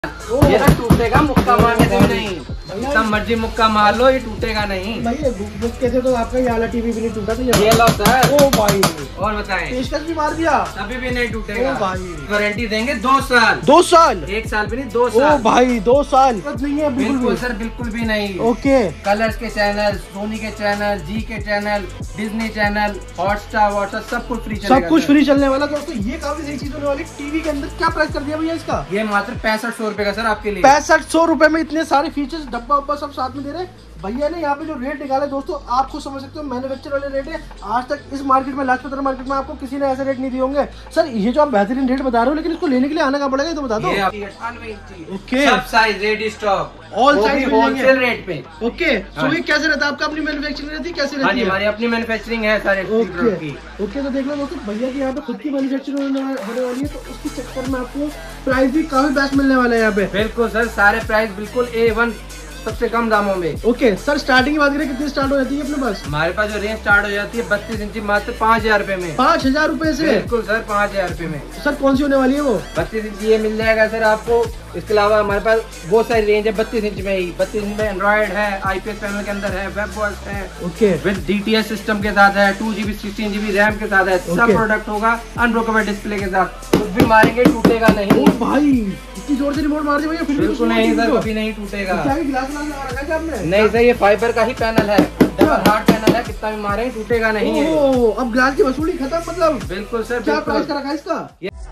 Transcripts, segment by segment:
ये ना टूटेगा, मुक्का मारने से नहीं, जितना मर्जी मुक्का मार लो ये टूटेगा नहीं। भैया बुक कैसे तो आपका ये वाला टीवी भी नहीं टूटा तो ये लो सर। ओ भाई और बताएं, पेशकश भी मार दिया अभी भी नहीं टूटेगा। ओ भाई वारंटी देंगे 2 साल। 2 साल 1 साल भी नहीं, 2 ओ साल। भाई 2 साल नहीं है बिल्कुल सर, बिल्कुल भी नहीं। ओके कलर्स के चैनल, सोनी के चैनल, जी के channel, Disney channel, Hotstar WhatsApp सब कुछ फ्री चलेगा। सब कुछ फ्री चलने वाला। दोस्तों ये काफी सही चीज होने वाली। टीवी के अंदर क्या प्राइस कर दिया भैया इसका? ये मात्र 6500 रुपए का सर आपके लिए। 6500 रुपए में इतने सारे फीचर्स, डब्बा उब्बा सब साथ में दे रहे हैं। भैया ने यहाँ पे जो रेट निकाला दोस्तों, आप खुद समझ सकते हो, मैन्युफैक्चर वाले रेट है। आज तक इस मार्केट में, लाजपत मार्केट में आपको किसी ने ऐसे रेट नहीं दिए होंगे। सर ये जो आप बेहतरीन रेट बता रहे हो, लेकिन इसको लेने के लिए आना कहाँ पड़ेगा ये तो बता दो। ये 98 इंची, ओके, सब size ready stock, all size wholesale rate पे। ओके, तो ये कैसे रहता है आपका? अपनी मैन्युफैक्चरिंग रहती है, कैसे हाँ रहती जी, है? हमारी अपनी मैन्युफैक्चरिंग है सारे प्रोडक्ट की। ओके, तो देख लो दोस्तों, भैया की यहाँ पे खुद की मैन्युफैक्चरिंग होने वाली है, तो उसके चक्कर में आपको प्राइस भी काफी बेस्ट मिलने वाला है यहाँ पे। बिल्कुल सर, सारे प्राइस बिल्कुल A1 सबसे कम दामों में। ओके सर, स्टार्टिंग की बात करें कितनी स्टार्ट हो जाती है अपने पास? हमारे पास जो रेंज स्टार्ट हो जाती है 32 इंची मात्र 5000 रुपए में। 5000 रुपए से? बिल्कुल सर, 5000 रुपए में। सर कौन सी होने वाली है वो? 32 इंची ये मिल जाएगा सर आपको। इसके अलावा हमारे पास बहुत सारी रेंज है 32 इंच में ही। 32 इंच में एंड्रॉइड है, IPS पैनल के अंदर है, वेब वॉच है, ओके, विद DTS सिस्टम के साथ है, 2GB 16GB रैम के साथ है। सब प्रोडक्ट होगा अनब्रोकेबल डिस्प्ले के साथ। कुछ भी मारेंगे टूटेगा नहीं। ओ भाई इतनी जोर से रिमोट मार दिया भैया, फिर भी बिल्कुल नहीं सर, कभी नहीं टूटेगा। क्या गिलास लगा रखा है आपने? नहीं सर, ये फाइबर का ही पैनल है, डबल हार्ड पैनल है, कितना भी मारे टूटेगा नहीं है। ओह, अब ग्लास की वसूली खत्म मतलब? बिल्कुल सर। क्या प्राइस का रखा है इसका?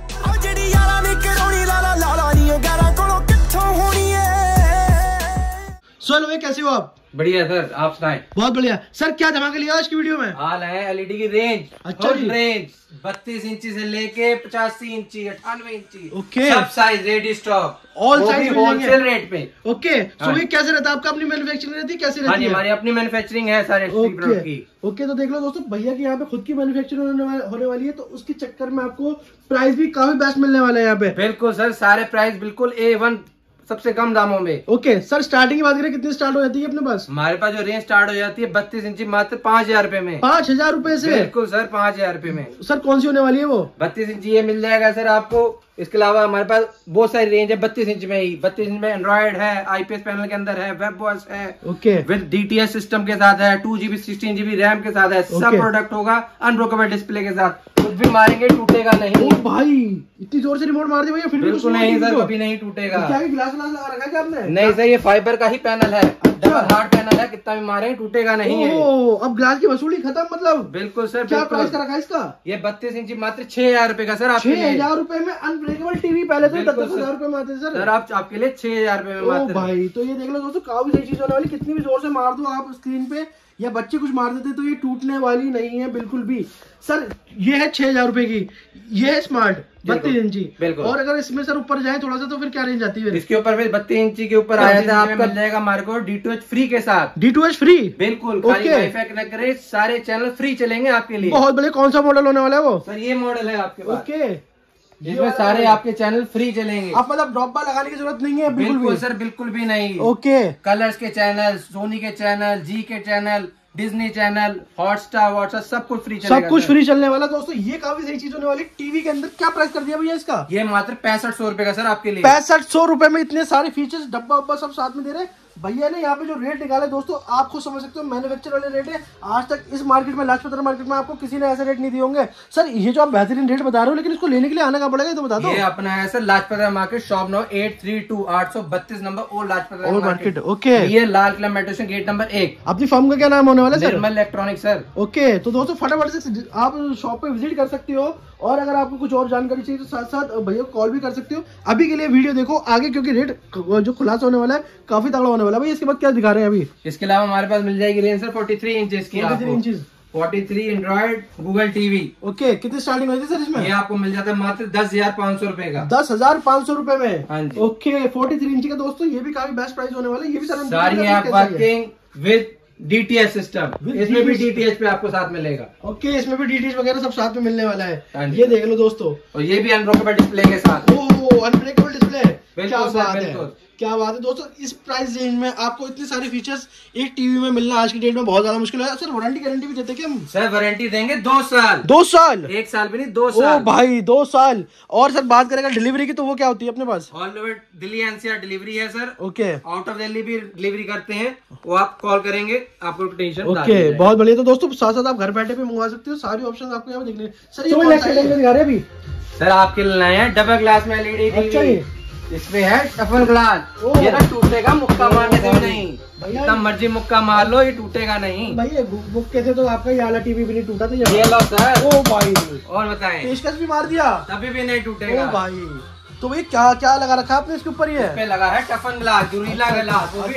सोहेल भाई कैसे हो आप? बढ़िया सर, आप सुनाएं। बहुत बढ़िया सर। क्या धमाका लिया आज की वीडियो में? हाल है LED की रेंज। अच्छा जी। रेंज 32 इंची से लेके 85 इंची, 98 इंची, ओके, सब size ready stock, all size wholesale rate पे। ओके, सो ये कैसे रहता है आपका? अपनी मैन्युफैक्चरिंग रहती है, कैसे हाँ रहती जी, है? हमारी अपनी मैन्युफैक्चरिंग है सारे प्रोडक्ट की। ओके, तो देख लो दोस्तों, भैया की यहाँ पे खुद की मैन्युफैक्चरिंग होने वाली है, तो उसके चक्कर में आपको प्राइस भी काफी बेस्ट मिलने वाला है यहाँ पे। बिल्कुल सर, सारे प्राइस बिल्कुल A1 सबसे कम दामों में। ओके सर, स्टार्टिंग की बात करें कितनी स्टार्ट हो जाती है अपने पास? हमारे पास जो रेंज स्टार्ट हो जाती है 32 इंची मात्र 5000 रुपए में। 5000 रुपए से? बिल्कुल सर, 5000 रुपए में। सर कौन सी होने वाली है वो? 32 इंची ये मिल जाएगा सर आपको। इसके अलावा हमारे पास बहुत सारी रेंज है 32 इंच में ही। 32 इंच में एंड्रॉइड है, IPS पैनल के अंदर है, वेब वॉच है, ओके, विद DTS सिस्टम के साथ है, 2GB 16GB रैम के साथ है। सब प्रोडक्ट होगा अनब्रोकेबल डिस्प्ले के साथ। कुछ भी मारेंगे टूटेगा नहीं। ओ भाई इतनी जोर से रिमोट मार दिया भैया, फिर भी बिल्कुल नहीं सर, कभी नहीं टूटेगा। क्या गिलास लगा रखा है आपने? नहीं सर, ये फाइबर का ही पैनल है, डबल हार्ड पैनल है, कितना भी मारे टूटेगा नहीं है। ओह, अब ग्लास की वसूली खत्म मतलब? बिल्कुल सर। क्या प्राइस का रखा है इसका? ये 32 इंची मात्र 6000 रुपए का सर आपके लिए। 6000 रुपए में अनब्रेकेबल टीवी? पहले तो 10,000 रुपए में आते थे सर, आप आपके लिए 6000 रुपए में मात्र। भाई तो ये देख लो दोस्तों, काफी सही चीज होने वाली। कितनी भी जोर से मार दो आप स्क्रीन पे, या बच्चे कुछ मार देते तो ये टूटने वाली नहीं है बिल्कुल भी। सर ये है 6000 रुपए की, ये है स्मार्ट 32 इंची। बिल्कुल। और अगर इसमें सर ऊपर जाए थोड़ा सा तो फिर क्या रेंज आती है? इसके ऊपर फिर 32 इंची के ऊपर आया था आपका मिल जाएगा हमारे को D2H फ्री के साथ। D2H free? बिल्कुल, खाली वाईफाई कनेक्ट करें, सारे चैनल फ्री चलेंगे आपके लिए। बहुत बढ़िया। कौन सा मॉडल होने वाला है वो? सर ये मॉडल है आपके पास। ओके, जिसमें सारे आपके चैनल फ्री चलेंगे। आप मतलब ड्रॉप बार लगाने की जरूरत नहीं है बिल्कुल बिल्कुल भी? सर, बिल्कुल भी नहीं। ओके, कलर्स के चैनल, सोनी के चैनल, जी के channel, Disney channel, Hotstar WhatsApp सब कुछ फ्री चलेगा। सब कुछ फ्री चलने वाला। दोस्तों ये काफी सही चीज होने वाली। टीवी के अंदर क्या प्राइस कर दिया भैया इसका? ये मात्र 6500 रुपए का सर आपके लिए। 6500 रुपए में इतने सारे फीचर्स, डब्बा उब्बा सब साथ में दे रहे हैं। भैया ने यहाँ पे जो रेट निकाले दोस्तों, आप खुद समझ सकते हो, मैन्युफैक्चर वाले रेट है। आज तक इस मार्केट में, लाजपत मार्केट में आपको किसी ने ऐसे रेट नहीं दिए होंगे। सर ये जो आप बेहतरीन रेट बता रहे हो, लेकिन इसको लेने के लिए आना कहाँ पड़ेगा ये तो बता दो। ये अपना है sir Lajpat market, shop number 832 832 number old Lajpat market. Okay, ये Lal Qila metro station gate number 1। अपनी फर्म का क्या नाम होने वाला है sir? Nirmal electronic sir. Okay, तो दोस्तों फटाफट से आप शॉप पे विजिट कर सकते हो, और अगर आपको कुछ और जानकारी चाहिए तो साथ साथ भैया को कॉल भी कर सकते हो। अभी के लिए वीडियो देखो आगे, क्योंकि रेट जो खुलासा होने वाला है काफी तगड़ा होने वाला है। भैया इसके बाद क्या दिखा रहे हैं अभी? इसके अलावा हमारे पास मिल जाएगी रेंज सर 43 इंचेस की। 43 inches, 43 android Google TV. Okay, कितनी स्टार्टिंग हुई थी सर इसमें? ये आपको मिल जाता है मात्र 10,500 रुपए का। 10,500 रुपए में? हाँ जी। ओके, 43 इंची का दोस्तों, ये भी काफी बेस्ट प्राइस होने वाला है। ये भी सर सारी app working with DTH system, इसमें भी DTH पे आपको साथ मिलेगा। ओके, इसमें भी DTH वगैरह सब साथ में मिलने वाला है। हाँ जी। ये देख लो दोस्तों, और ये भी अनब्रोकेबल डिस्प्ले के साथ। Oh, unbreakable display. क्या बात है, क्या बात है दोस्तों। इस प्राइस रेंज में आपको इतने सारे फीचर्स एक टीवी में मिलना आज की डेट में बहुत ज्यादा मुश्किल है। सर वारंटी गारंटी भी देते क्या हम? सर वारंटी देंगे 2 साल। 2 साल? 1 साल भी नहीं, 2 साल। ओ भाई 2 साल। और सर बात करेगा डिलीवरी की, तो वो क्या होती है अपने पास? All over Delhi NCR delivery है sir. Okay. Out of Delhi भी डिलीवरी करते हैं, वो आप कॉल करेंगे, आपको टेंशन। ओके, बहुत बढ़िया। तो दोस्तों साथ साथ आप घर बैठे भी मंगवा सकते हो, सारी ऑप्शन आपको यहाँ पे देखने। सर ये कौन सा दिखा रहे हैं अभी? सर आपके लिए नए हैं डबल ग्लास में एलईडी टीवी। इसमें है टफन ग्लास, ये ना टूटेगा, मुक्का मारने से नहीं। जितना मर्जी मुक्का मार लो, ये टूटेगा नहीं। भैया मुक्के से तो आपका ये वाला टीवी भी नहीं टूटा था। ये लो सर। ओ भाई, और बताएं, पेशकश भी मार दिया, तभी भी नहीं टूटेगा। ओ भाई, तो भाई क्या क्या लगा रखा आपने इसके ऊपर? ये पे लगा है टफन ग्लास, जुरीला ग्लास, वो भी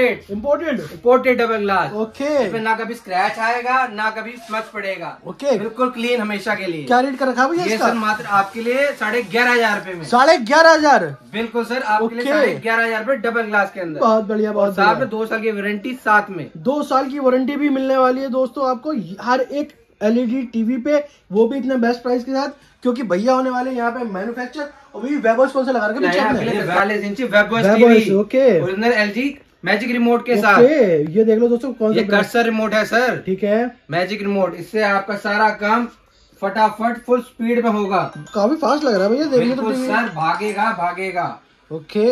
इम्पोर्टेड डबल ग्लास। ओके। इसमें ना कभी स्क्रैच आएगा, ना कभी स्मच पड़ेगा। ओके, बिल्कुल क्लीन हमेशा के लिए। क्या रेट का रखा भैया ये इसका? सर मात्र आपके लिए 11,500 रुपए में। 11,500? बिल्कुल सर, आपके लिए 11,500 रुपए डबल ग्लास के अंदर। बहुत बढ़िया, बहुत साथ में 2 साल की वारंटी, साथ में 2 साल की वारंटी भी मिलने वाली है दोस्तों आपको हर एक एलईडी टीवी पे, वो भी इतने बेस्ट प्राइस के साथ, क्योंकि भैया होने वाले यहाँ पे मैन्युफैक्चर, और भी वेबर्स कौन सा लगा रखे? 45 इंची वेबर्स TV, okay, original LG magic remote के साथ। ये देख लो दोस्तों, कौन सा कर्सर रिमोट है सर। ठीक है, मैजिक रिमोट, इससे आपका सारा काम फटाफट फुल स्पीड में होगा। काफी फास्ट लग रहा है भैया, देखिए तो सर, भागेगा। ओके,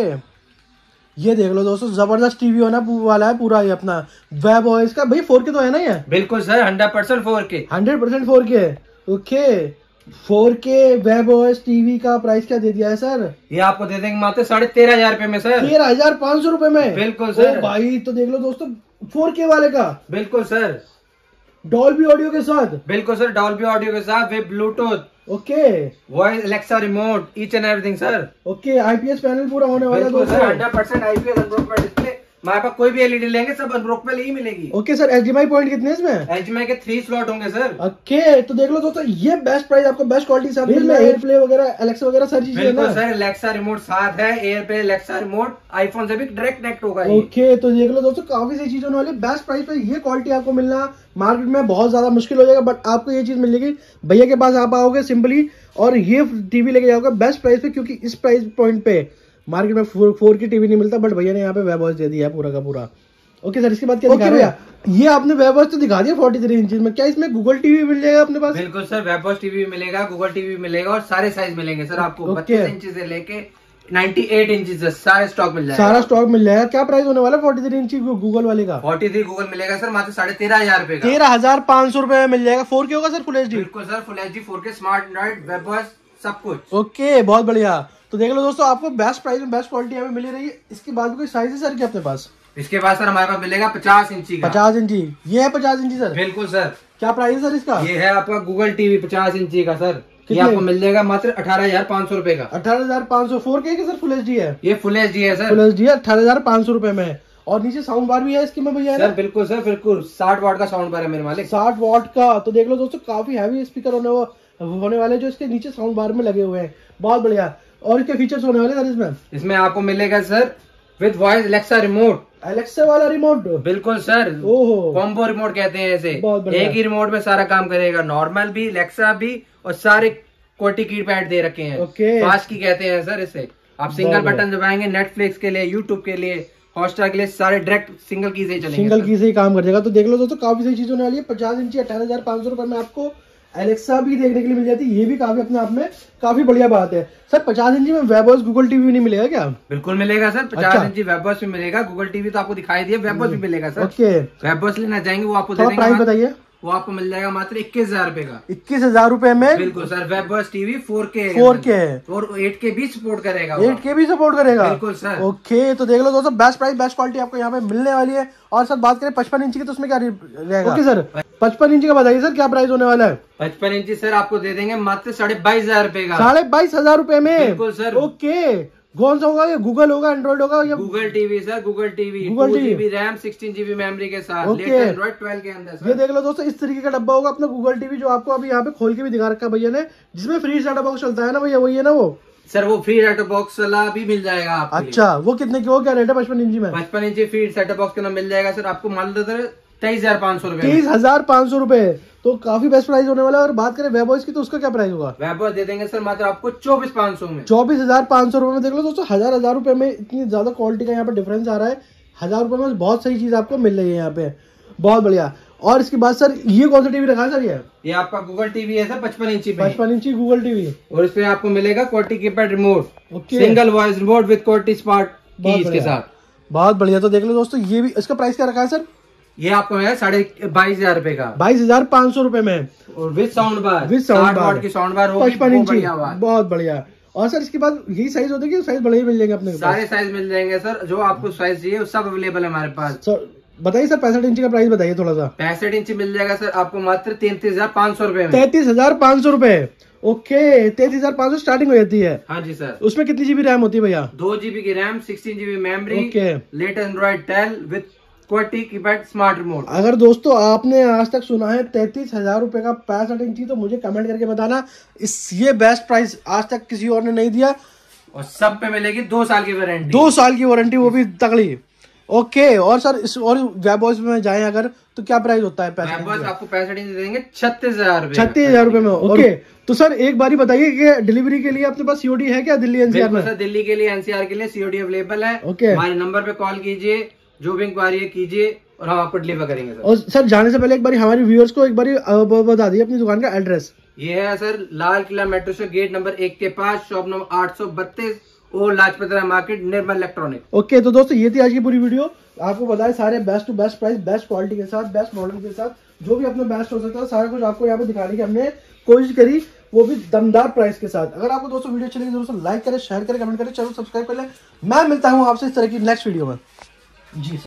ये देख लो दोस्तों, जबरदस्त टीवी होना वाला है पूरा ये अपना वेब ओएस का। भाई 4K तो है ना ये? बिल्कुल sir, 100% 4K। 100% 4K। Okay, 4K web OS TV का प्राइस क्या दे दिया है सर? ये आपको दे देंगे मात्र 13,500 रुपए में सर। 13,500 रुपए में? बिल्कुल सर। भाई तो देख लो दोस्तों, 4K वाले का। बिल्कुल सर, डॉल्बी ऑडियो के साथ। बिल्कुल सर, डॉल्बी ऑडियो के साथ with Bluetooth. Okay, voice Alexa remote, each and everything sir. Okay, IPS panel पूरा होने वाला है दोस्तों। 100% आईपीएस अनब्रोकन डिस्प्ले। हमारे पास कोई भी एलईडी लेंगे सब अनब्रोकन ही मिलेगी। ओके सर, एचडीएमआई पॉइंट कितने इसमें? एचडीएमआई के 3 स्लॉट होंगे सर। ओके, तो देख लो दोस्तों, ये बेस्ट प्राइस आपको, बेस्ट क्वालिटी साथ में एयर प्ले वगैरह, एलेक्सा वगैरह सारी चीजें है ना सर। एलेक्सा रिमोट साथ है, air play, Alexa remote iPhone से भी डायरेक्ट कनेक्ट होगा। ओके, तो देख लो दोस्तों, काफी सी चीजें होने वाली, बेस्ट प्राइस पे ये क्वालिटी आपको मिलना मार्केट में बहुत ज्यादा मुश्किल हो जाएगा, बट आपको ये चीज मिलेगी। भैया के पास आप आओगे सिंपली और ये टीवी लेके जाओगे बेस्ट प्राइस पे, क्योंकि इस प्राइस पॉइंट पे मार्केट में 4K टीवी नहीं मिलता, बट भैया ने यहाँ पे वेब वॉइस दे दिया है पूरा का पूरा। ओके सर, इसके बाद क्या दिखा रहे हैं? ये आपने वेब वॉइस तो दिखा दिया 43 इंच में, क्या इसमें गूगल टीवी मिल जाएगा अपने पास? बिल्कुल सर, वेब वॉइस टीवी भी मिलेगा, गूगल टीवी भी मिलेगा, और सारे साइज मिलेंगे सर आपको। 32 इंच से लेके 98 इंच से सारे स्टॉक मिल जाएगा। सारा स्टॉक मिल जाएगा। क्या प्राइस होने वाला है 43 इंची गूगल वाले का? 43 गूगल मिलेगा सर मात्र 13,500 रुपए का। 13,500 रुपए में मिल जाएगा। 4K होगा सर? Full HD? बिल्कुल sir, full HD, 4K, smart android, web voice, सब कुछ। ओके, बहुत बढ़िया। तो देख लो दोस्तों, आपको बेस्ट प्राइस में बेस्ट क्वालिटी यहाँ पे मिली रही है। इसके बाद भी कोई साइज है सर क्या अपने पास? इसके बाद सर हमारे पास मिलेगा 50 इंची का। 50 इंची, ये है 50 इंची सर? बिल्कुल सर। क्या प्राइस है सर इसका? ये है आपका गूगल टीवी 50 इंची का सर। ये आपको मिल जाएगा मात्र 18,500 रुपए का। 18,500। 4K के सर फुल एचडी है? ये फुल एचडी है सर। फुल एचडी है, 18,500 रुपए में। और नीचे साउंड बार भी है इसके में भैया? सर बिल्कुल सर, बिल्कुल 60 वाट का साउंड बार है मेरे मालिक। 60 वाट का। तो देख लो दोस्तों, काफी हैवी स्पीकर होने वाले जो इसके नीचे साउंड बार में लगे हुए हैं। बहुत बढ़िया। और क्या फीचर्स होने वाले सर इसमें? इसमें आपको मिलेगा sir with voice Alexa remote. Alexa वाला रिमोट? बिल्कुल सर, ओहो, कॉम्बो रिमोट कहते हैं इसे। बहुत एक ही रिमोट में सारा काम करेगा, नॉर्मल भी, एलेक्सा भी, और सारे क्वालिटी कीपैड दे रखे हैं। ओके, फास्ट की कहते हैं सर इसे। आप सिंगल बटन दबाएंगे, नेटफ्लिक्स के लिए, यूट्यूब के लिए, हॉटस्टार के लिए, सारे डायरेक्ट सिंगल की से ही चलेंगे। सिंगल की से ही काम कर जाएगा। तो देख लो दोस्तों, काफी सारी चीजें होने वाली है। 50 इंची 18,500 रुपए में आपको एलेक्सा भी देखने के लिए मिल जाती है। ये भी काफी अपने आप में काफी बढ़िया बात है। सर 50 इंची में वेब वॉइस गूगल टीवी नहीं मिलेगा क्या? बिल्कुल मिलेगा सर, 50 इंची वेब वॉइस भी मिलेगा। गूगल टीवी तो आपको दिखाई दिया, वेब वॉइस भी मिलेगा सर। ओके, वेब वॉइस लेना चाहेंगे वो आपको दे देंगे। प्राइस बताइए। वो आपको मिल जाएगा मात्र 21,000 रुपए का। 21,000 रुपए में? बिल्कुल sir, web voice TV 4K और 8K भी सपोर्ट करेगा। 8K भी सपोर्ट करेगा? बिल्कुल सर। ओके, तो देख लो दोस्तों, बेस्ट प्राइस बेस्ट क्वालिटी आपको यहाँ पे मिलने वाली है। और सर बात करें 55 इंची की, तो उसमें क्या रहेगा? ओके सर, 55 इंची का बताइए सर, क्या प्राइस होने वाला है? 55 इंची सर आपको दे देंगे मात्र 22,500 रुपए का। 22,500 रुपए में? बिल्कुल सर। ओके, कौन सा होगा ये? गूगल होगा, एंड्रॉइड होगा या? Google TV sir, Google TV, 2GB RAM, 16GB memory के साथ, एंड्रॉइड 12 के अंदर। ये देख लो दोस्तों, इस तरीके का डब्बा होगा अपना गूगल टीवी, जो आपको अभी यहाँ पे खोल के भी दिखा रखा है भैया ने, जिसमें फ्री सेटअप बॉक्स चलता है ना भैया, वही है ना वो? सर वो फ्री सेटअप बॉक्स वाला भी मिल जाएगा आपको। अच्छा, वो कितने की, वो क्या रेट है 55 इंची में? 55 इंची फ्री सेटअप बॉक्स के अंदर मिल जाएगा सर आपको, मान लो 23,500 रुपए। 23,500 रुपए। तो काफी बेस्ट प्राइस होने वाला है। और बात करें वेब बॉयज की तो उसका क्या प्राइस होगा? वेब बॉय दे देंगे सर मात्र आपको 24,500 में। 24,500 रुपए में। देख लो दोस्तों, हजार रुपए में इतनी ज्यादा क्वालिटी का यहाँ पे डिफरेंस आ रहा है। 1000 रुपए में बहुत सही चीज आपको मिल रही है यहाँ पे, बहुत बढ़िया। और इसके बाद सर ये कौन सा टीवी रखा है सर? ये आपका गूगल टीवी है सर, 55 इंची 55 इंची गूगल टीवी। और इसमें आपको मिलेगा quality keypad remote, single voice remote with quality smart की इसके साथ। बहुत बढ़िया। तो देख लो दोस्तों, ये भी, इसका प्राइस क्या रखा है सर? ये आपको है 22,500 रुपए का, 22,500 रुपए में। और with sound bar, with sound bar की साउंड बार होगी, 55 इंची, बहुत बढ़िया। और सर इसके बाद यही साइज होते हैं कि साइज बड़े ही मिल जाएंगे अपने? सारे साइज मिल जाएंगे सर, जो आपको साइज चाहिए सब अवेलेबल है हमारे पास। सर बताइए सर, 65 इंची का प्राइस बताइए थोड़ा सा। 65 इंची मिल जाएगा सर आपको मात्र 33,500 रुपए में। 33,500 रुपए, ओके। 33,500 स्टार्टिंग हो जाती है। हाँ जी सर। उसमें कितनी जीबी रैम होती है भैया? 2 GB की RAM, 16 GB memory, okay. Latest android 10 with quality keypad smart remote. अगर दोस्तों आपने आज तक सुना है 33,000 रुपए का 65 इंची, तो मुझे कमेंट करके बताना। ये बेस्ट प्राइस आज तक किसी और ने नहीं दिया। और सब पे मिलेगी 2 साल की वारंटी। 2 साल की वारंटी, वो भी तगड़ी, ओके। और सर इस और वेब बॉयज में जाए अगर तो क्या प्राइस होता है? वेब बॉयज आपको 65 इंच देंगे 36,000 रुपए। 36,000 रुपए में, ओके। तो सर एक बारी बताइए कि डिलीवरी के लिए अपने पास सीओडी है क्या दिल्ली एनसीआर में? सर दिल्ली के लिए, एनसीआर के लिए सीओडी अवेलेबल है। ओके। हमारे नंबर पे कॉल कीजिए, जो भी इंक्वायरी कीजिए और हम आपको डिलीवर करेंगे सर। और सर जाने से पहले एक बारी हमारे व्यूअर्स को एक बारी बता दिए अपनी दुकान का एड्रेस। ये है सर लाल किला मेट्रो से गेट नंबर 1 के पास, शॉप नंबर 832 और Lajpat Rai market, Nirmal electronic. Okay, तो दोस्तों ये थी आज की पूरी वीडियो। आपको बताया सारे best to best price, best quality के साथ, बेस्ट मॉडल के साथ, जो भी अपना बेस्ट हो सकता है सारा कुछ आपको यहाँ पे दिखाने की हमने कोशिश करी, वो भी दमदार प्राइस के साथ। अगर आपको दोस्तों वीडियो अच्छी लगी जरूर लाइक करें, शेयर करें, कमेंट करें, चैनल सब्सक्राइब कर लें। मैं मिलता हूँ आपसे इस तरह की नेक्स्ट वीडियो में जी।